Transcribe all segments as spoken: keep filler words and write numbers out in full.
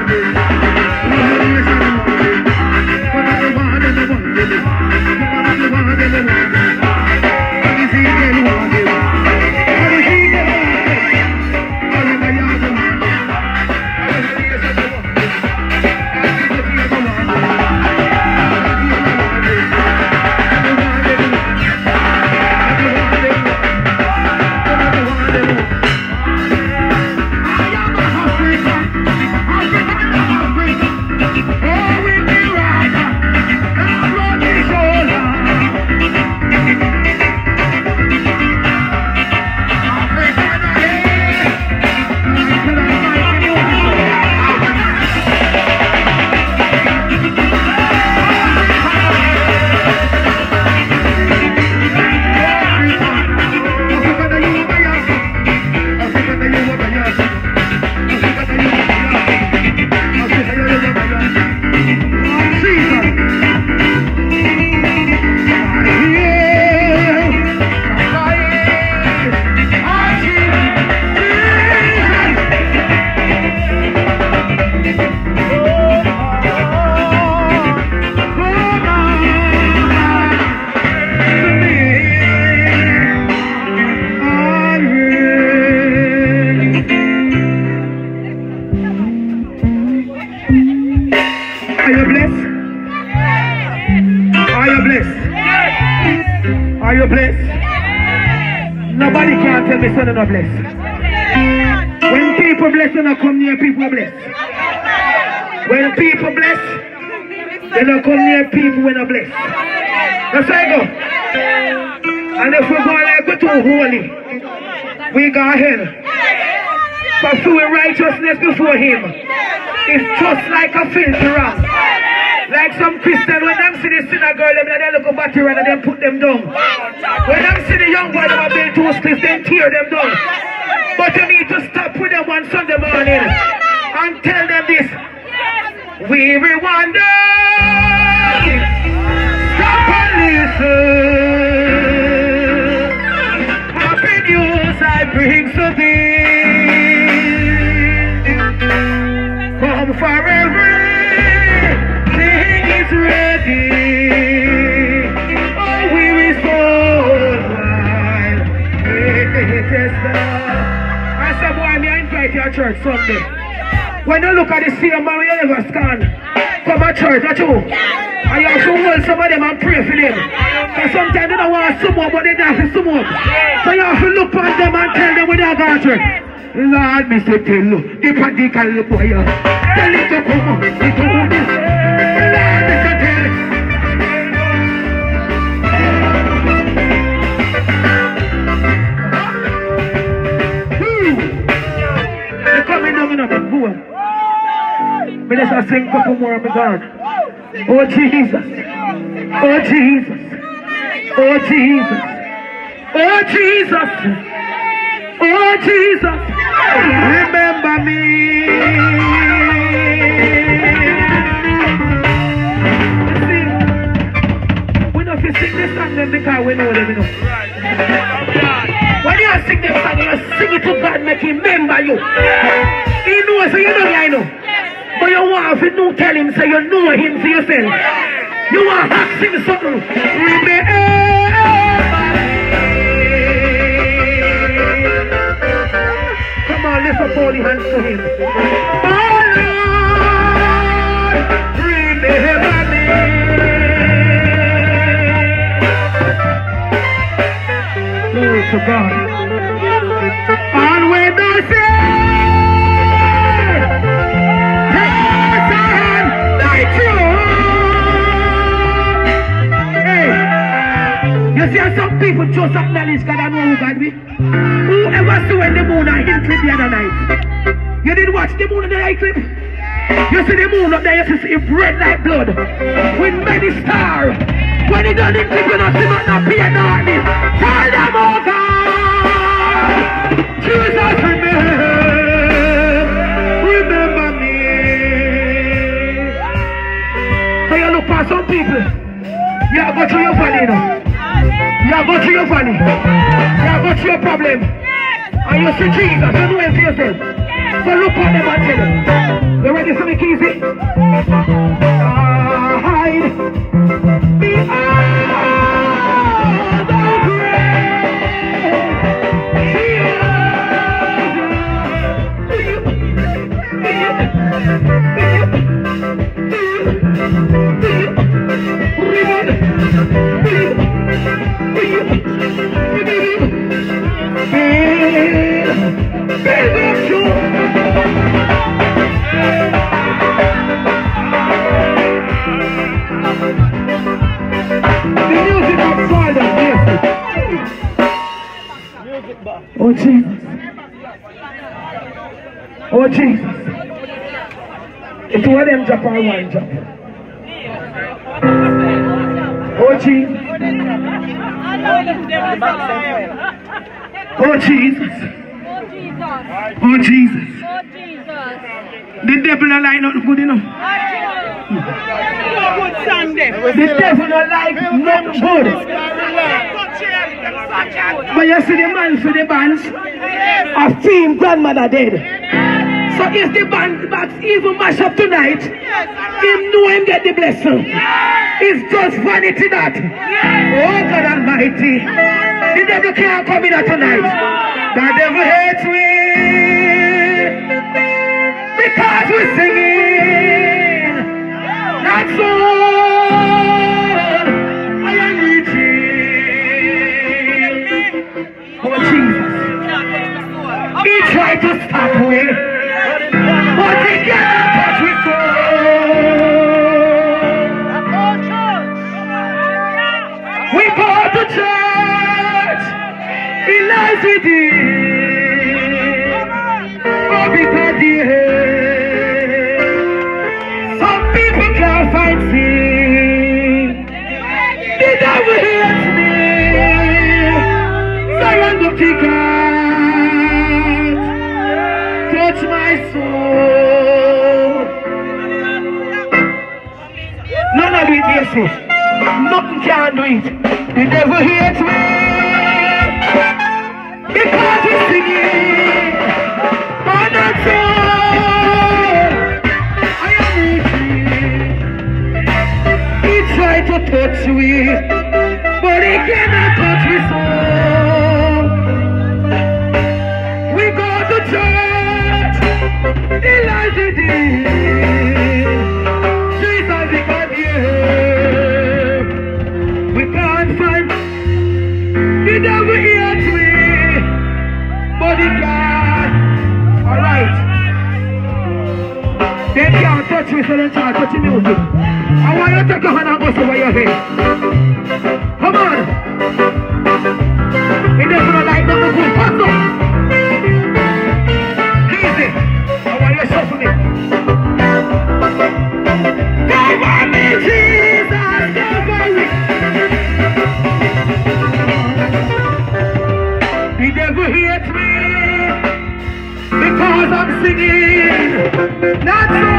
Nobody can tell me son not blessed. When people bless, they don't come near people are blessed. When people bless, they don't come near people when are blessed. That's how I go. And if we go like we're too holy, we go hell. Pursuing righteousness before him is just like a filthy ram. Like some Christian, when them see the sinner girl, them they look at battery and then put them down. When them see the young boy, them are built two spliffs, then tear them down. But you need to stop with them on Sunday morning and tell them this. We will wander. Stop and listen. Happy news I bring to thee. Come forever. Ready, oh, we respond. I said, boy, me I invite you to church Sunday. When you look at the same man, you never scan. Come to church, that's you. And you have to hold some of them and pray for them. Because sometimes they don't want someone, but they don't have someone. So you have to look at them and tell them when they go to church. Lord, me say, tell you, the practical boy, tell it to come on, it to this. But let's sing a couple more of my God. Oh Jesus. Oh Jesus. Oh Jesus. Oh Jesus. Oh Jesus. Remember me. See, we don't have to sing this song then because we know them, you know. When you sing this song, you sing it to God, make him remember you. He knows, so you know me, I know. But you want to know, tell him, so you know him for yourself. You want to ask him something. Remember. Come on, lift up all the hands to him. Oh Lord, remember me. Glory to God. And when I say, you see how some people just acknowledge God and know who God be? Whoever saw in the moon and his clip the other night? You didn't watch the moon and the eye clip? You see the moon up there, you see it red like blood with many stars. When it doesn't clip, you don't see nothing appear darkness. Tell them, oh God, Jesus remember, remember me. So you look for some people, you have got through your valley, you know. You have got through your valley. You have got through your problem. And you see Jesus. You know him for yourself. So look at them and tell them. You ready for me, King? Oh Jesus. Oh Jesus. If two of them drop or one drop. Oh Jesus. Oh Jesus. Oh Jesus. The devil don't like nothing good enough. The devil don't like nothing good. But you see the man for the bands, a theme grandmother dead. So if the band box even mash up tonight, him know him get the blessing. It's just vanity that. Oh God Almighty, the devil can't come in here tonight. The devil hates me because we're singing. That's all I am reaching. Oh Jesus. He tried to stop me, but he cannot touch me soul. We go to church, he lies within. Oh, because he hates. Some people can't find sin. The devil hates me. Surrender to God. Touch my soul. None of it, yes. Nothing can do it. The devil hates me because he's singing. On that soul, I am reaching. He tried to touch me, but he cannot touch me soul. We go to church. He lies within. Jesus, because yeah, we can't find. The devil hates me, but he can't. All right. They can't touch me, so they can't touch the music. I want you to take your hand and go over your head. Come on. The devil don't like nothing good. Pass up. Easy. I want you to shuffle it. Cover me, Jesus, cover me. The devil hates me because I'm singing. That's all.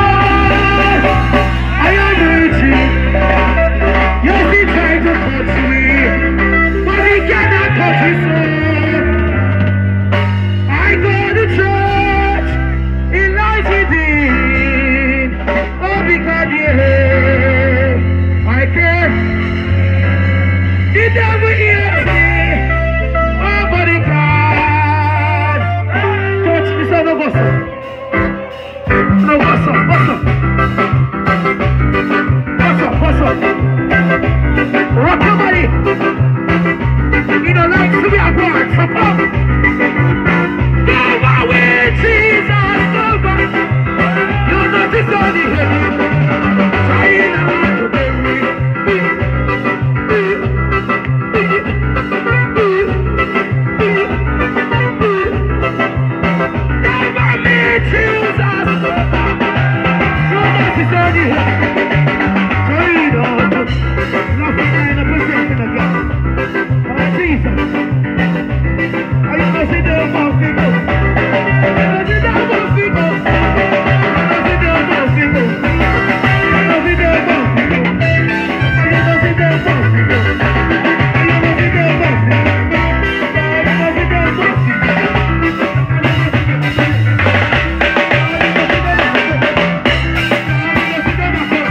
I am reaching. Yes, he tried to touch me, but he cannot touch his soul. I go to church. He lies within. Oh, because yeah, I can't. The devil hears me. Oh, but he can't touch me. So no go so. No go so. Go so. Go so. Go so. Rock your body. You don't like to be a board. So come. Go away, Jesus. Go back. You notice all the head. Trying hard to bury me. Cover me, Jesus. You notice all the head. Trying hard to nothing kind of possession again. Oh, Jesus. Are you going to sit there about people? Sit down about people. Sit down about people. Sit down about people. Sit down about people. Sit down about people. Sit down about people.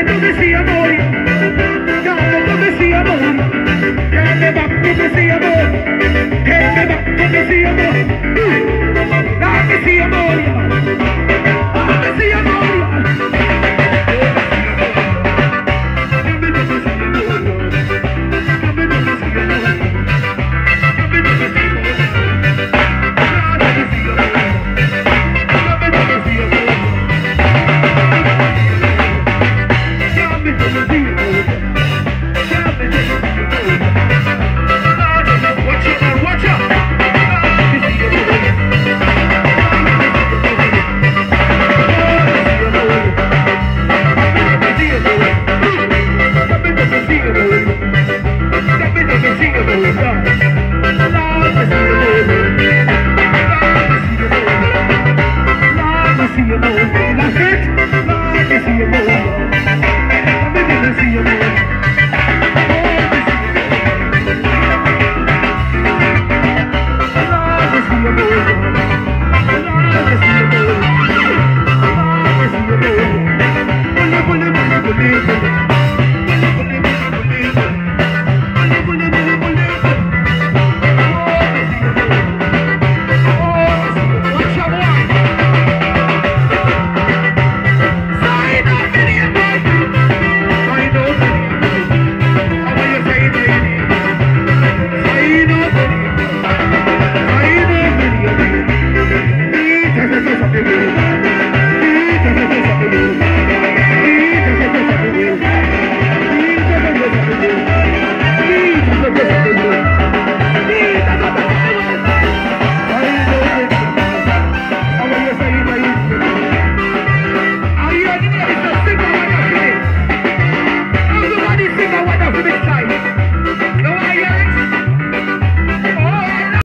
come see amore. Chiama come see amore. Chiama back come see amore. Chiama back come see amore. Come see amore. Come see amore. Come